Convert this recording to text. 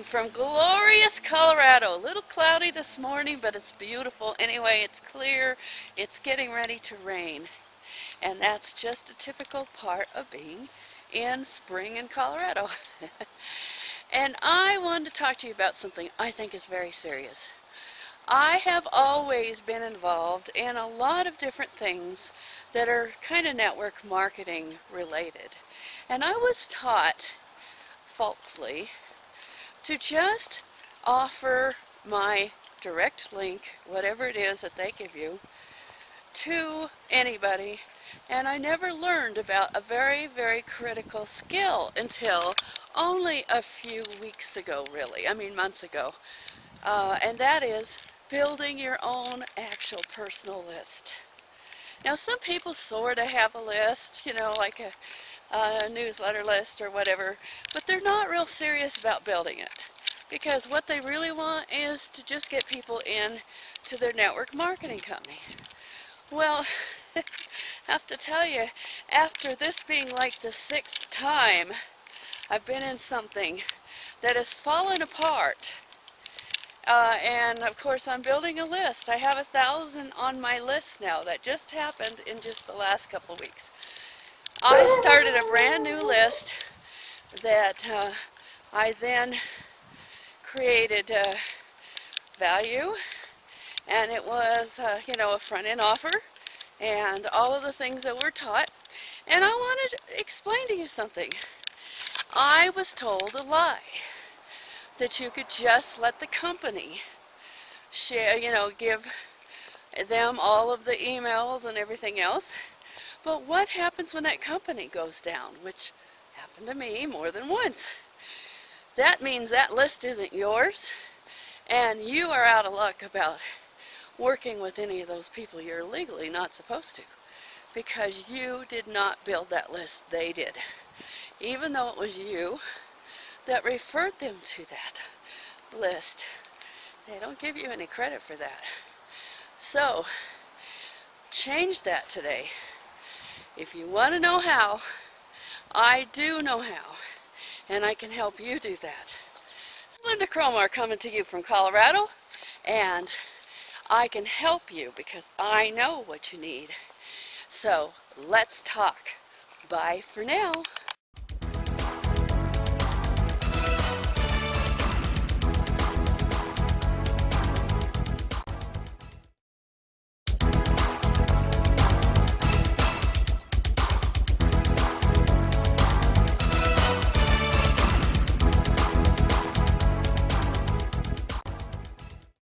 talking from glorious Colorado. A little cloudy this morning, but it's beautiful. Anyway, it's clear. It's getting ready to rain. And that's just a typical part of being in spring in Colorado. And I wanted to talk to you about something I think is very serious. I have always been involved in a lot of different things that are kind of network marketing related. And I was taught, falsely, to just offer my direct link, whatever it is that they give you, to anybody. And I never learned about a very, very critical skill until only a few weeks ago, really. I mean, months ago. And that is building your own actual personal list. Now, some people sort of have a list, you know, like a newsletter list or whatever, but they're not real serious about building it, because what they really want is to just get people in to their network marketing company. Well, I have to tell you, after this being like the 6th time I've been in something that has fallen apart, and of course I'm building a list. I have 1,000 on my list now. That just happened in just the last couple of weeks. I started a brand new list that I then created value, and it was you know, a front-end offer and all of the things that we're taught. And I wanted to explain to you something. I was told a lie, that you could just let the company share, you know, give them all of the emails and everything else. But what happens when that company goes down, which happened to me more than once? That means that list isn't yours, and you are out of luck about working with any of those people you're legally not supposed to, because you did not build that list, they did. Even though it was you that referred them to that list, they don't give you any credit for that. So, change that today. If you want to know how, I do know how, and I can help you do that. It's Lynda Cromar coming to you from Colorado, and I can help you because I know what you need. So, let's talk. Bye for now.